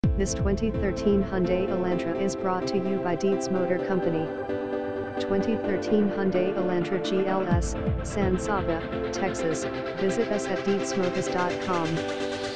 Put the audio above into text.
This 2013 Hyundai Elantra is brought to you by Dietz Motor Company. 2013 Hyundai Elantra GLS, San Saba, Texas. Visit us at dietzmotors.com.